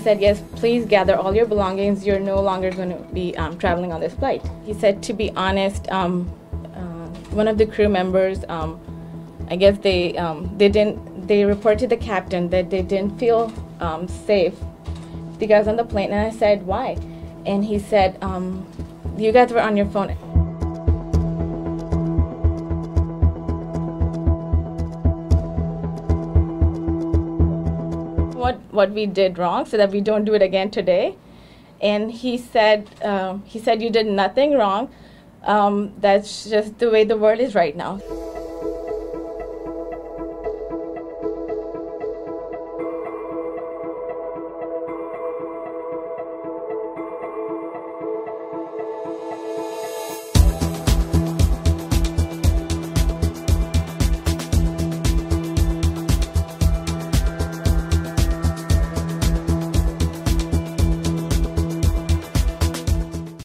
said, yes, please gather all your belongings. You're no longer going to be traveling on this flight. He said, to be honest, one of the crew members, I guess they reported to the captain that they didn't feel safe, the guys on the plane. And I said, why? And he said, you guys were on your phone. What we did wrong so that we don't do it again today. And he said you did nothing wrong. That's just the way the world is right now.